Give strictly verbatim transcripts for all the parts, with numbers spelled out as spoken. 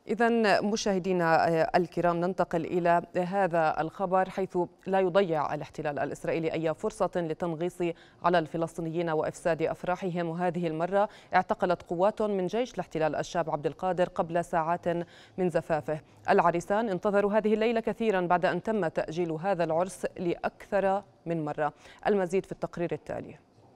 إذا مشاهدينا الكرام، ننتقل إلى هذا الخبر، حيث لا يضيع الاحتلال الإسرائيلي أي فرصة للتنغيص على الفلسطينيين وإفساد أفراحهم. وهذه المرة اعتقلت قوات من جيش الاحتلال الشاب عبد القادر قبل ساعات من زفافه. العريسان انتظروا هذه الليلة كثيرا بعد أن تم تأجيل هذا العرس لأكثر من مرة. المزيد في التقرير التالي.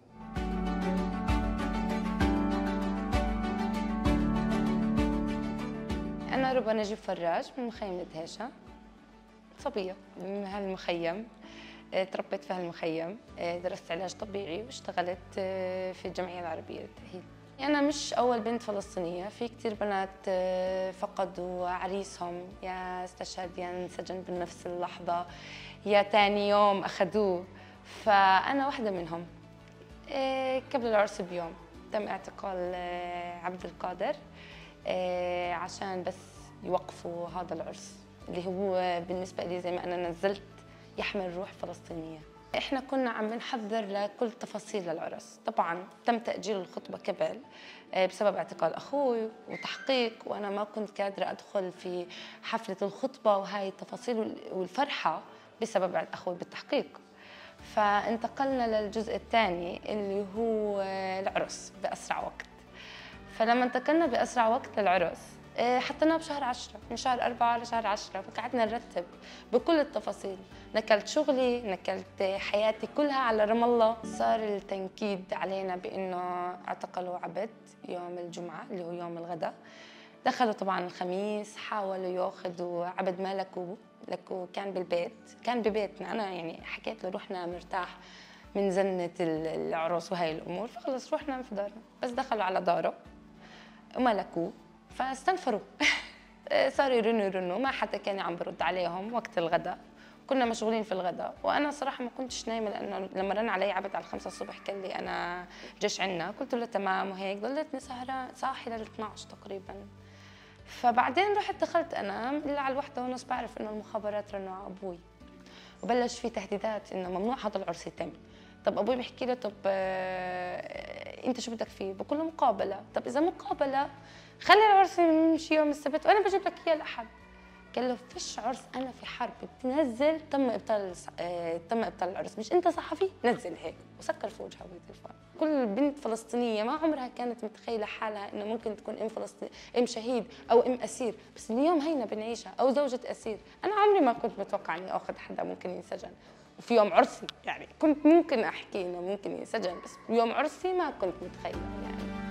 أنا ربى نجيب فراج من مخيم دهيشة، صبية من هالمخيم، تربيت في هالمخيم، درست علاج طبيعي واشتغلت في الجمعية العربية للتأهيل. أنا مش أول بنت فلسطينية، في كتير بنات فقدوا عريسهم، يا استشهد يا انسجن بنفس اللحظة يا تاني يوم أخذوه، فأنا واحدة منهم. قبل العرس بيوم تم اعتقال عبد القادر عشان بس يوقفوا هذا العرس اللي هو بالنسبة لي زي ما أنا نزلت يحمل روح فلسطينية. إحنا كنا عم بنحضر لكل تفاصيل العرس. طبعاً تم تأجيل الخطبة قبل بسبب اعتقال أخوي وتحقيق، وأنا ما كنت قادرة أدخل في حفلة الخطبة وهاي التفاصيل والفرحة بسبب أخوي بالتحقيق. فانتقلنا للجزء الثاني اللي هو العرس بأسرع وقت. فلما انتقلنا بأسرع وقت للعرس حطيناه بشهر عشرة، من شهر أربعة لشهر عشرة، فقعدنا نرتب بكل التفاصيل. نقلت شغلي، نقلت حياتي كلها على رام الله. صار التنكيد علينا بأنه اعتقلوا عبد يوم الجمعة اللي هو يوم الغداء. دخلوا طبعا الخميس، حاولوا ياخذوا عبد ما لكو لكو كان بالبيت، كان ببيتنا. أنا يعني حكيت له رحنا مرتاح من زنة العروس وهي الأمور، فخلص رحنا في دارنا. بس دخلوا على داره وملكوه فاستنفروا. صاروا يرنوا يرنوا، ما حدا كان عم برد عليهم وقت الغداء. كنا مشغولين في الغداء وانا صراحه ما كنتش نايمه، لانه لما رن علي عبد على الخمسة الصبح قال لي انا جيش عنا، قلت له تمام وهيك، ضليتني سهران صاحي لل اثنعش تقريبا. فبعدين رحت دخلت انام، الا على الوحده ونص بعرف انه المخابرات رنوا على ابوي وبلش في تهديدات انه ممنوع هذا العرس يتم. طب ابوي بيحكي له طب آه انت شو بدك فيه؟ بقول له مقابله. طب اذا مقابله خلي العرس يمشي يوم السبت وانا بجيب لك اياه الاحد. قال له فيش عرس، انا في حرب، بتنزل تم ابطال آه تم ابطال العرس، مش انت صحفي نزل هيك، وسكر في وجهه بالتليفون. كل بنت فلسطينيه ما عمرها كانت متخيله حالها انه ممكن تكون ام فلسطين ام شهيد او ام اسير، بس اليوم هينا بنعيشها، او زوجة اسير. انا عمري ما كنت متوقع اني اخذ حدا ممكن ينسجن وفي يوم عرسي، يعني كنت ممكن احكي انه ممكن ينسجن، بس يوم عرسي ما كنت متخيله يعني.